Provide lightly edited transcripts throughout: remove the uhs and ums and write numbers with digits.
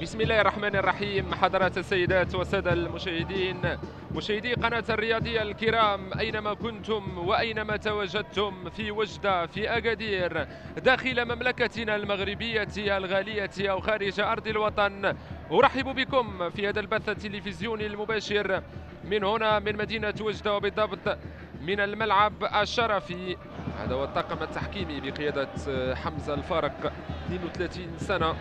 بسم الله الرحمن الرحيم. حضرات السيدات والسادة المشاهدين، مشاهدي قناة الرياضية الكرام، أينما كنتم وأينما تواجدتم في وجدة، في أكادير، داخل مملكتنا المغربية الغالية أو خارج أرض الوطن، أرحب بكم في هذا البث التلفزيوني المباشر من هنا من مدينة وجدة، وبالضبط من الملعب الشرفي. هذا هو الطاقم التحكيمي بقيادة حمزة الفارق، 32 سنة،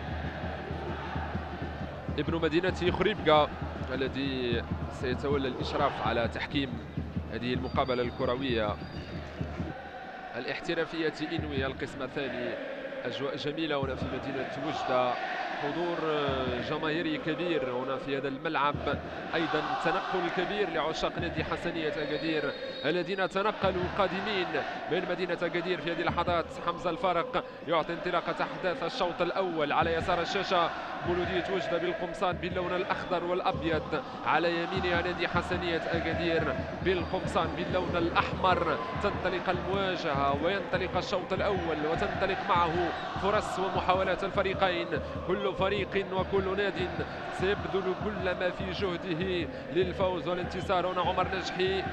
ابن مدينة خريبكا، الذي سيتولى الإشراف على تحكيم هذه المقابلة الكروية الاحترافية إنوي القسم الثاني. أجواء جميلة هنا في مدينة وجدة، حضور جماهيري كبير هنا في هذا الملعب، أيضا تنقل كبير لعشاق نادي حسنية أكادير الذين تنقلوا قادمين من مدينة أكادير في هذه اللحظات. حمزة الفارق يعطي انطلاقة أحداث الشوط الأول. على يسار الشاشة مولودية وجدة بالقمصان باللون الأخضر والأبيض، على يمينها نادي حسنية أكادير بالقمصان باللون الأحمر. تنطلق المواجهة وينطلق الشوط الأول وتنطلق معه فرص ومحاولات الفريقين. كل فريق وكل ناد سيبذل كل ما في جهده للفوز والانتصار. هنا عمر نجحي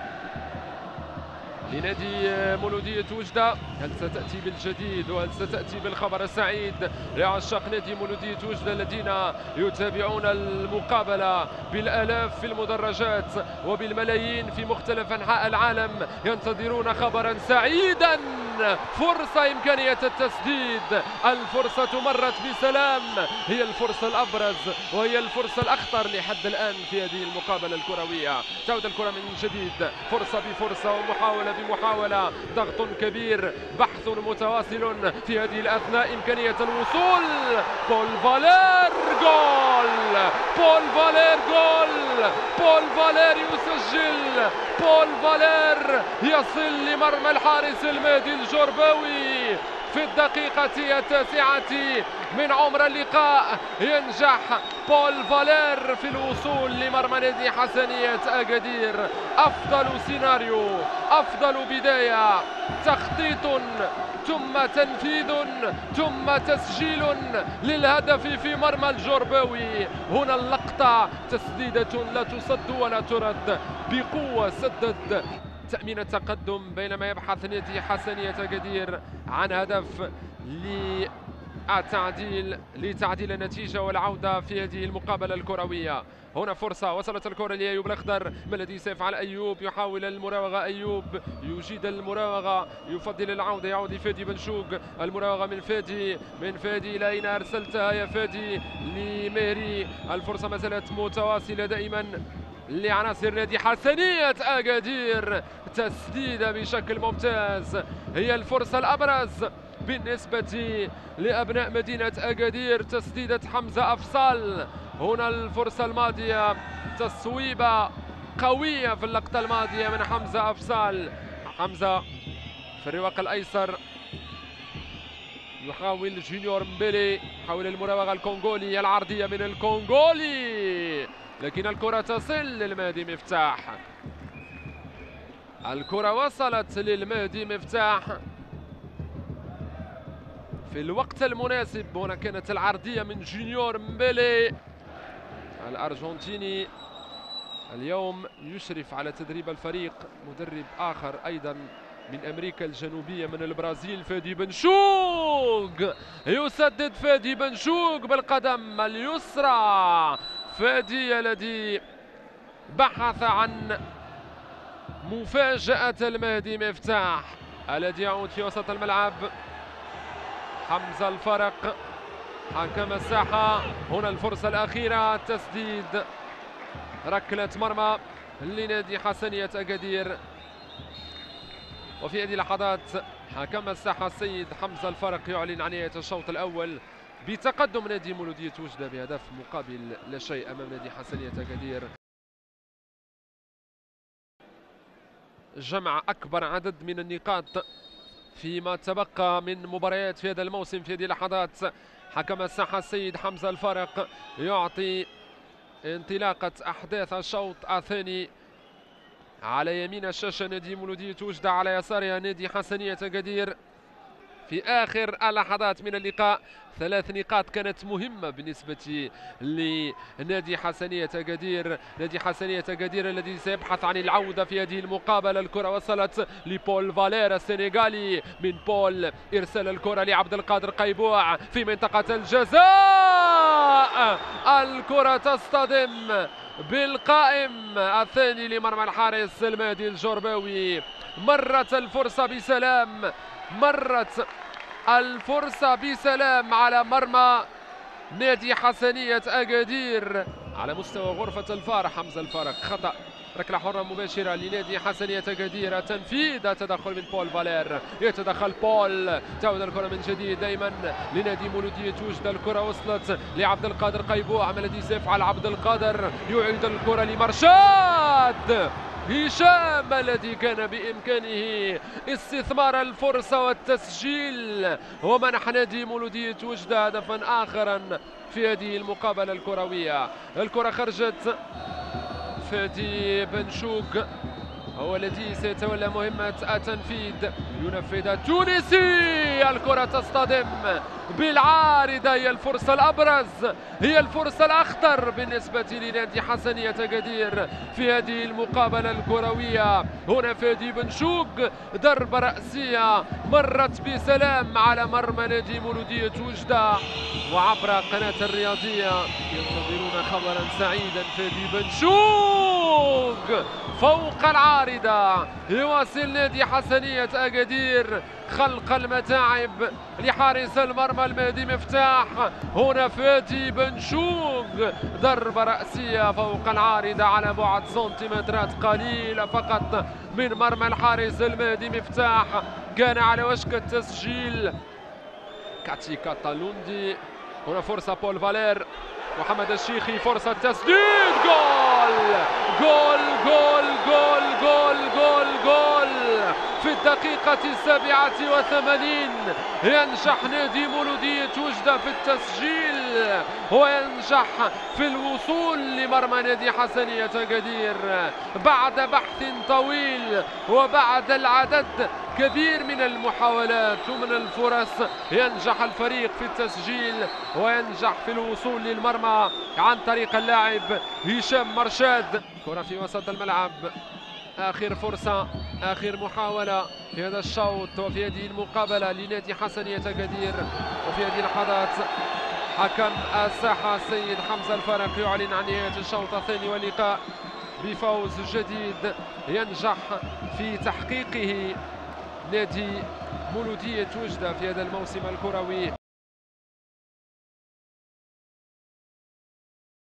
لنادي مولودية وجدة، هل ستأتي بالجديد وهل ستأتي بالخبر السعيد لعشاق نادي مولودية وجدة الذين يتابعون المقابلة بالآلاف في المدرجات وبالملايين في مختلف أنحاء العالم، ينتظرون خبرا سعيدا، فرصة، إمكانية التسديد. الفرصة مرت بسلام، هي الفرصة الأبرز وهي الفرصة الأخطر لحد الآن في هذه المقابلة الكروية. تعود الكرة من جديد، فرصة بفرصة ومحاولة بمحاولة، ضغط كبير، بحث متواصل في هذه الأثناء، إمكانية الوصول. بول فالير، جول! بول فالير، جول! بول فالير يسجل، بول فالير يصل لمرمى الحارس المهدي الجرباوي في الدقيقة 9 من عمر اللقاء. ينجح بول فالير في الوصول لمرمى نادي حسنية أكادير. أفضل سيناريو، أفضل بداية، تخطيط ثم تنفيذ ثم تسجيل للهدف في مرمى الجرباوي. هنا اللقطة، تسديدة لا تصد ولا ترد، بقوة سدد تأمين التقدم، بينما يبحث نادي حسنية أكادير عن هدف لتعديل النتيجة والعودة في هذه المقابلة الكروية. هنا فرصة، وصلت الكرة لأيوب الأخضر. ما الذي سيفعل أيوب؟ يحاول المراوغة، أيوب يجيد المراوغة، يفضل العودة، يعود لفادي بنشوق. المراوغة من فادي، إلى أين أرسلتها يا فادي؟ لمهري. الفرصة ما زالت متواصلة دائما لعناصر نادي حسنية أكادير، تسديدة بشكل ممتاز، هي الفرصة الأبرز بالنسبة لأبناء مدينة أكادير. تسديدة حمزة أفصال، هنا الفرصة الماضية، تصويبة قوية في اللقطة الماضية من حمزة أفصال. حمزة في الرواق الأيسر يحاول جونيور مبيلي، يحاول المراوغة الكونغولي، العرضية من الكونغولي، لكن الكرة تصل للمهدي مفتاح. الكرة وصلت للمهدي مفتاح في الوقت المناسب. هنا كانت العرضية من جونيور مبيلي الأرجنتيني، اليوم يشرف على تدريب الفريق مدرب آخر أيضا من أمريكا الجنوبية، من البرازيل، فادي بنشوق. يسدد فادي بنشوق بالقدم اليسرى. فادي الذي بحث عن مفاجأة المهدي مفتاح الذي يعود في وسط الملعب. حمزة الفارق حكم الساحة. هنا الفرصة الأخيرة، تسديد، ركلة مرمى لنادي حسنية أكادير. وفي هذه اللحظات حكم الساحة السيد حمزة الفارق يعلن عن نهاية الشوط الأول بتقدم نادي مولودية وجدة بهدف مقابل لا شيء أمام نادي حسنية أكادير. جمع أكبر عدد من النقاط فيما تبقى من مباريات في هذا الموسم. في هذه اللحظات حكم الساحة السيد حمزة الفارق يعطي انطلاقة أحداث الشوط الثاني. على يمين الشاشة نادي مولودية وجدة، على يسارها نادي حسنية أكادير. في آخر اللحظات من اللقاء. 3 نقاط كانت مهمة بالنسبة لنادي حسنية أكادير. نادي حسنية أكادير الذي سيبحث عن العودة في هذه المقابلة. الكرة وصلت لبول فالير السنغالي، من بول إرسال الكرة لعبد القادر قيبوع في منطقة الجزاء. الكرة تصطدم بالقائم الثاني لمرمى الحارس المهدي الجرباوي. مرت الفرصة بسلام، مرت الفرصة بسلام على مرمى نادي حسنية أكادير. على مستوى غرفة الفار حمزة الفارق، خطأ، ركلة حرة مباشرة لنادي حسنية أكادير. تنفيذ التدخل من بول فالير، يتدخل بول، تعود الكرة من جديد دائما لنادي مولودية وجد. الكرة وصلت لعبد القادر قيبوع، ما الذي سيفعل عبد القادر؟ يعيد الكرة لمرشاد هشام الذي كان بإمكانه استثمار الفرصة والتسجيل ومنح نادي مولودية وجد هدفا آخرا في هذه المقابلة الكروية. الكرة خرجت، فادي بنشوق هو الذي سيتولى مهمة التنفيذ، ينفذ التونسي. الكرة تصطدم بالعارضة، هي الفرصة الأبرز، هي الفرصة الأخطر بالنسبة لنادي حسنية أكادير في هذه المقابلة الكروية. هنا فادي بنشوق، ضربة رأسية مرت بسلام على مرمى نادي مولودية وجدة. وعبر قناة الرياضية ينتظرون خبرا سعيدا. فادي بنشوق فوق العارضة، يواصل نادي حسنية أكادير خلق المتاعب لحارس المرمى المهدي مفتاح. هنا فادي بنشوق، ضربة رأسية فوق العارضة على بعد سنتيمترات قليلة فقط من مرمى الحارس المهدي مفتاح. كان على وشك التسجيل كاتي كاتالوندي. هنا فرصة بول فالير، محمد الشيخي، فرصة تسديد، جول جول جول جول جول جول جول في الدقيقة 87. ينجح نادي مولودية وجدة في التسجيل وينجح في الوصول لمرمى نادي حسنية أكادير بعد بحث طويل وبعد العدد كبير من المحاولات ومن الفرص. ينجح الفريق في التسجيل وينجح في الوصول للمرمى عن طريق اللاعب هشام مرشاد. كرة في وسط الملعب، آخر فرصة، آخر محاولة في هذا الشوط وفي هذه المقابلة لنادي حسنية أكادير. وفي هذه اللحظات حكم الساحة السيد حمزة الفارق يعلن عن نهاية الشوط الثاني واللقاء بفوز جديد ينجح في تحقيقه نادي مولودية وجدة في هذا الموسم الكروي.